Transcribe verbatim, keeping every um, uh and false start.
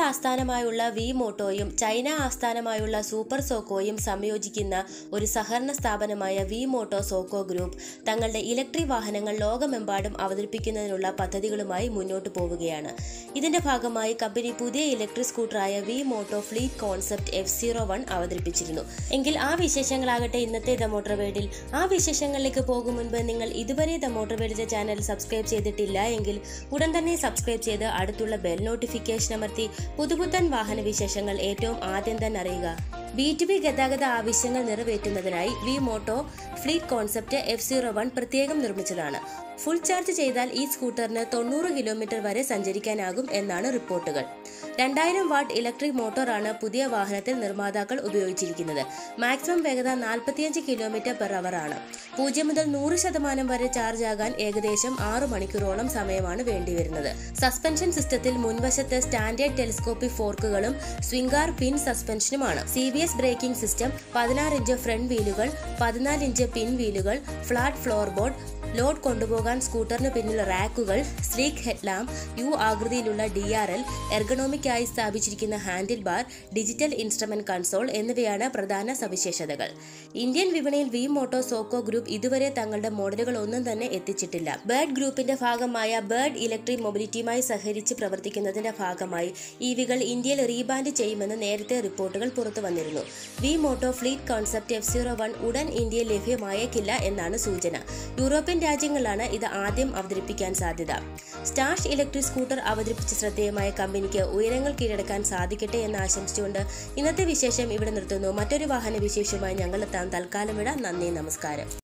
ആസ്ഥാനമായുള്ള വി മോട്ടോയും ചൈന ആസ്ഥാനമായുള്ള സൂപ്പർ സോക്കോയും സംയോജിക്കുന്ന ഒരു സഹകരണ സ്ഥാപനമായ വി മോട്ടോ സോക്കോ ഗ്രൂപ്പ് തങ്ങളുടെ ഇലക്ട്രിക് വാഹനങ്ങൾ ലോകമെമ്പാടും അവതരിപ്പിക്കുന്നതിനുള്ള പദ്ധതികളുമായി മുന്നോട്ട് പോവുകയാണ്. ഇതിന്റെ ഭാഗമായി കമ്പനി പുതിയ ഇലക്ട്രിക് സ്കൂട്ടറായ Vmoto fleet concept F zero one അവതരിപ്പിച്ചിരുന്നു. എങ്കിൽ ആ വിശേഷങ്ങളാകട്ടെ ഇന്നത്തെ ദ മോട്ടോർ വേൾഡിൽ. ആ വിശേഷങ്ങളിലേക്ക് പോകും മുൻപ് നിങ്ങൾ ഇതുവരെ ദ മോട്ടോർ വേൾഡിന്റെ ചാനൽ സബ്സ്ക്രൈബ് ചെയ്തിട്ടില്ല എങ്കിൽ ഉടൻ തന്നെ സബ്സ്ക്രൈബ് ചെയ്ത് അടുത്തുള്ള ബെൽ നോട്ടിഫിക്കേഷൻ അമർത്തി പുതുപുത്തൻ വാഹന വിശേഷങ്ങൾ ഏറ്റവും ആദ്യം തന്നെ അറിയുക. ബി ടു ബി ഗതാഗത ആവശ്യങ്ങൾ നിറവേറ്റുന്നതിനായി Vmoto fleet concept F zero one പ്രത്യേകം നിർമ്മിച്ചതാണ്. ഫുൾ ചാർജ് ചെയ്താൽ ഈ സ്കൂട്ടറിന് തൊണ്ണൂറ് കിലോമീറ്റർ വരെ സഞ്ചരിക്കാനാകും എന്നാണ് റിപ്പോർട്ടുകൾ. രണ്ടായിരം വാട്ട് ഇലക്ട്രിക് മോട്ടോറാണ് പുതിയ വാഹനത്തിൽ നിർമ്മാതാക്കൾ ഉപയോഗിച്ചിരിക്കുന്നത്. മാക്സിമം വേഗത നാൽപ്പത്തിയഞ്ച് കിലോമീറ്റർ പെർ അവർ ആണ്. പൂജ്യം മുതൽ നൂറ് ശതമാനം വരെ ചാർജ് ആകാൻ ഏകദേശം ആറ് മണിക്കൂറോളം സമയമാണ് വേണ്ടിവരുന്നത്. സസ്പെൻഷൻ സിസ്റ്റത്തിൽ മുൻവശത്ത് സ്റ്റാൻഡേർഡ് ടെലിസ്കോപ്പിക് ഫോർക്കുകളും സ്വിംഗാർ പിൻ സസ്പെൻഷനുമാണ്. C B S braking system, പതിനാറ് ഇഞ്ച് ഫ്രണ്ട് വീലുകൾ, പതിനാല് ഇഞ്ച് പിൻ വീലുകൾ, ഫ്ലാറ്റ് ഫ്ലോർ ബോർഡ്, ലോഡ് കൊണ്ടുപോകാൻ സ്കൂട്ടറിന് പിന്നിൽ റാക്കുകൾ, സ്ലീക്ക് ഹെഡ്ലാമ്പ്, യു ആകൃതിയിലുള്ള ഡി ആർ എൽ, എർഗണോമിക്കായി സ്ഥാപിച്ചിരിക്കുന്ന handle bar, digital instrument console എന്നിവയാണ് പ്രധാന സവിശേഷതകൾ. ഇന്ത്യൻ വിപണിയിൽ വി മോട്ടോ സോക്കോ ഗ്രൂപ്പ് ഇതുവരെ തങ്ങളുടെ മോഡലുകൾ ഒന്നും തന്നെ എത്തിച്ചിട്ടില്ല. ബേർഡ് ഗ്രൂപ്പിന്റെ ഭാഗമായ ബേർഡ് ഇലക്ട്രിക് മൊബിലിറ്റിയുമായി സഹകരിച്ച് പ്രവർത്തിക്കുന്നതിന്റെ ഭാഗമായി ഇവികൾ ഇന്ത്യയിൽ റീബാൻഡ് ചെയ്യുമെന്ന് നേരത്തെ റിപ്പോർട്ടുകൾ പുറത്തു വന്നിരുന്നു. Vmoto fleet concept F zero one ഉടൻ ഇന്ത്യയിൽ ലഭ്യമായേക്കില്ല എന്നാണ് സൂചന. യൂറോപ്യൻ രാജ്യങ്ങളിലാണ് ഇത് ആദ്യം അവതരിപ്പിക്കാൻ സാധ്യത. സ്റ്റാഷ് ഇലക്ട്രിക് സ്കൂട്ടർ അവതരിപ്പിച്ച ശ്രദ്ധേയമായ കമ്പനിക്ക് ഉയരങ്ങൾ കീഴടക്കാൻ സാധിക്കട്ടെ എന്ന് ആശംസിച്ചുകൊണ്ട് ഇന്നത്തെ വിശേഷം ഇവിടെ നിർത്തുന്നു. മറ്റൊരു വാഹന വിശേഷവുമായി ഞങ്ങൾ എത്താൻ തൽക്കാലം വിടാം. നന്ദി, നമസ്കാരം.